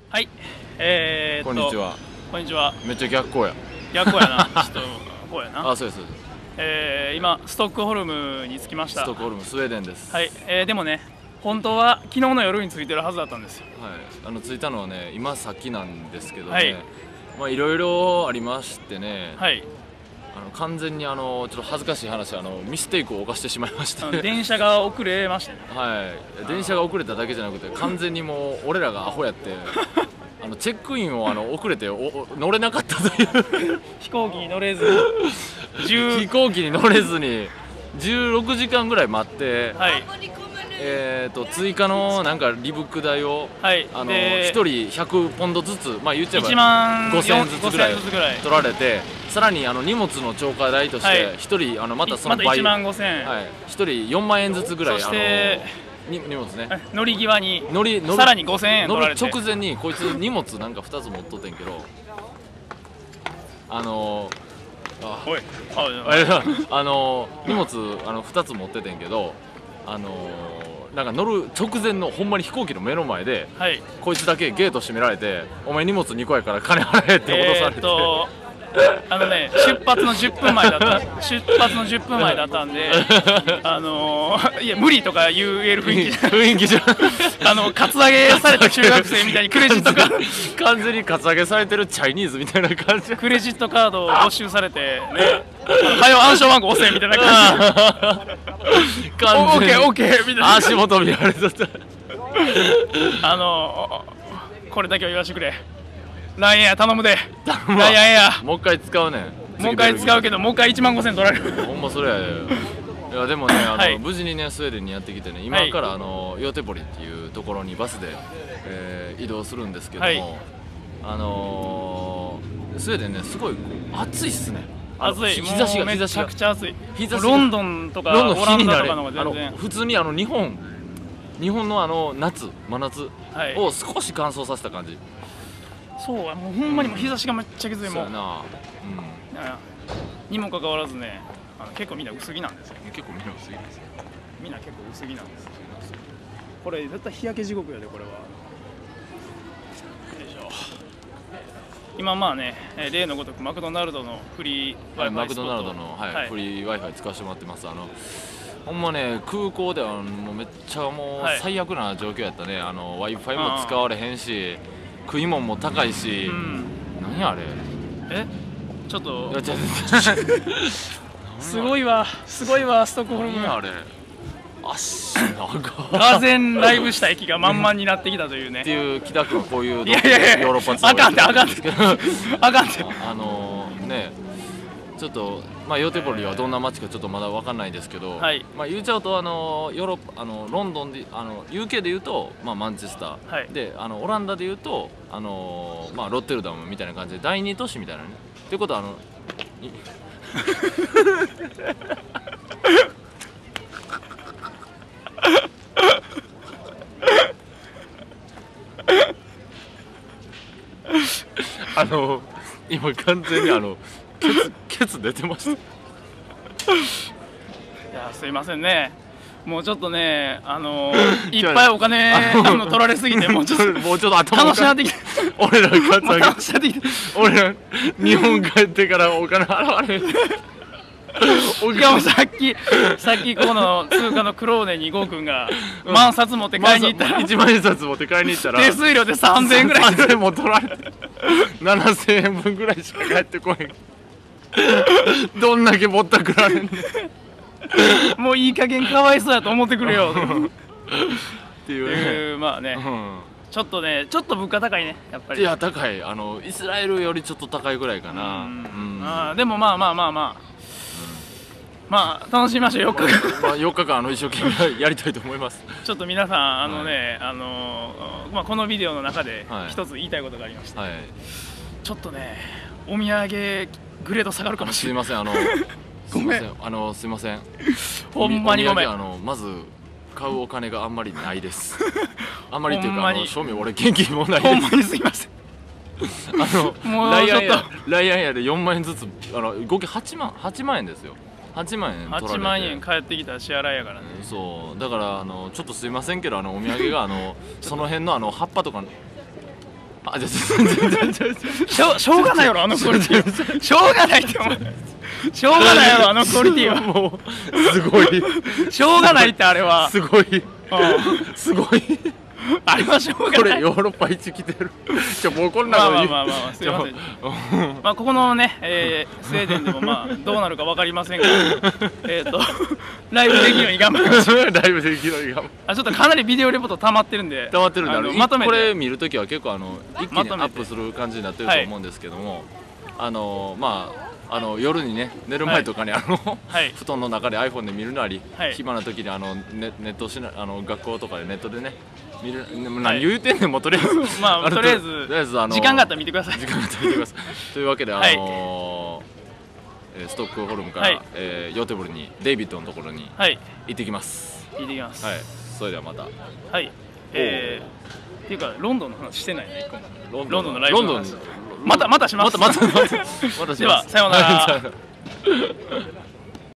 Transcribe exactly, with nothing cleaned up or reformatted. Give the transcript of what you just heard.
はい、えー、っとこんにちは。 こんにちは。 めっちゃ逆光や。 逆光やな。ちょっとこうやな。 あ、そうですそうです。 えー、今ストックホルムに着きました。 ストックホルム、スウェーデンです。 はい、えー、でもね、本当は昨日の夜に着いてるはずだったんですよ。 はい、あの着いたのはね、今さっきなんですけどね。 はい、 まあいろいろありましてね。 はい。 あの完全にあのちょっと恥ずかしい話、あのミステイクを犯してしまいまして。 電車が遅れましたね。 はい、電車が遅れただけじゃなくて、完全にもう俺らがアホやって。あのチェックインをあの遅れてお乗れなかったという飛行機に乗れず飛行機に乗れずにじゅうろくじかんぐらい待って、 はい、 えーと追加のなんかリブック代を、はい、あのひとりひゃくポンドずつ、まあ言っちゃえばいちまんごせんえんずつぐらい取られて、さらにあの荷物の超過代としてひとり、はい、あのまたその倍、 またいちまんごせんえん、 はい、ひとりよんまんえんずつぐらい、 そしてあのに荷物ね、 乗り際に乗り乗さらにごせんえん取られて、 乗る直前にこいつ荷物なんかふたつ持っとってんけど、あのー、あおいああのー、荷物あのふたつ持っててんけど、あのー、なんか乗る直前のほんまに飛行機の目の前で、はい、こいつだけゲート閉められて、お前荷物にこやから金払えって脅されて、えーあのね、出発のじゅっぷんまえだった出発のじゅっぷんまえだったんで、あのー、いや無理とか言える雰囲気じゃ雰囲気じゃあのカツアゲされた中学生みたいにクレジットカード完全にカツアゲされてるチャイニーズみたいな感じ、 クレジットカードを没収されてね、はよ暗証番号押せみたいな感じで完全に オーケーオーケー みたいな足元見られとったあのー、これだけは言わしてくれ、ラインエア頼むで、ラインエアもう一回使うねん、 もう一回使うけど、もう一回いちまんごせん取られる。 ほんまそれやで。いやでもね、あの、はい、無事にねスウェーデンにやってきてね、今からあのヨーテポリっていうところにバスで、えー、移動するんですけども、はい、あのー、スウェーデンねすごい暑いっすね。 暑い、 日差しがめちゃくちゃ暑い。 日差しロンドンとかオランダとかの方が全然、 普通にあの日本日本のあの夏真夏を少し乾燥させた感じ。 そう、もうほんまにも日差しがめっちゃきつい、もう。 そうやな、うん、 にもかかわらずね、あの結構みんな薄着なんですよ。 結構みんな薄着ですよ。 みんな結構薄着なんですよ。これ絶対日焼け地獄やで、これは。よいしょ。今まあね、例のごとくマクドナルドのフリー Wi-Fi スポット、はい、 マクドナルドの、はいはい、フリー Wi-Fi 使わせてもらってます。あのほんまね、空港ではもうめっちゃもう最悪な状況やったね。あの Wi-Fi も使われへんし、食い物も高いし、うん、何あれ、 えちょっとすごいわ、すごいわ、ストックホルム。 何あれ、足長がぜんライブした駅が満々になってきたというね。 っていう北区はこういうヨーロッパツアーあかんてあかんてあかんてあのね、ちょっとまあヨーテポリはどんな街かちょっとまだ分かんないですけど、はい、まあ言っちゃうとあのヨーロッパ、あのロンドンで、あの ユーケー で言うとまあマンチェスター、はい、であのオランダで言うとあのまあロッテルダムみたいな感じで第二都市みたいなね。っていうことはあのあの今完全にあのケツケツ出てました。いやすいませんね。もうちょっとね、あのー、いっぱいお金あの取られすぎて、もうちょっともうちょっと頭楽しなってきて、 俺らカツアゲ楽しなってきて、 俺ら日本帰ってからお金払われへん。 しかもさっきさっきこの通貨のクローネにゴーくんが万札持って買いに行ったら、 いちまん円札持って買いに行ったら手数料でさんぜんえんぐらい、 さんぜんえんも取られてななせんえんぶんぐらいしか返ってこへん。どんだけぼったくられんねん。 もういい加減かわいそうやと思ってくれよっていうね、 まあね、うん、ちょっとね、ちょっと物価高いね、やっぱり。 いや高い、あのイスラエルよりちょっと高いぐらいかな。うん、 うん、あでもまあまあまあまあ、まあ楽しみましょう。よっかかん、 まあよっかかんあの一生懸命やりたいと思います。 ちょっと皆さんあのね、はい、あのまあこのビデオの中で一つ言いたいことがありまして、はい、ちょっとねお土産グレード下がるかもしれない。 すいません、あのごめん、あのすいません、 ほんまにごめん。 あのまず買うお金があんまりないです。あんまりっていうか、あの正味俺現金もないです。 ほんまにすいません。 あのもうライアンやライアンやでよんまんえんずつ、あの合計はちまんはちまんえんですよ。はちまんえん取られて、 はちまんえん返ってきた支払いやからね。 そうだから、あのちょっとすいませんけど、あのお土産があのその辺のあの葉っぱとかあ、じゃしょしょうがないやろあのクオリティ。しょうがないって思う。しょうがないやろあのクオリティは。もうすごい。 しょうがないってあれは。 すごい。すごい。 あれはしょうがない。 これヨーロッパ一来てる。じゃもうこんなの。 まあまあまあまあすいません。まあここのね、えー、スウェーデンでもまあどうなるかわかりませんが、えっとライブできるように頑張りましょう。 ライブできるように頑張る。 あちょっとかなりビデオレポート溜まってるんで。 溜まってるんで、 まとめてこれ見るときは結構あの一気にアップする感じになってると思うんですけども、あのまあ。あの夜にね寝る前とかにあの、はい、布団の中で iPhone で見るなり、はい、暇な時にあのネネットしなあの学校とかでネットでね見る、何言うてんねんもうとりあえずまあとりあえずとりあえずあの時間があったら見てください。 時間があったら見てください。というわけであのーはい、ストックホルムから、はい、えー、ヨーテボルにデイビッドのところに行ってきます。 行ってきます。 はい。それではまた。 はい。えー、っていうかロンドンの話してないね一個も。ロンドンのライブの話。またまたします。 またまたまたまたします。 ではさようなら。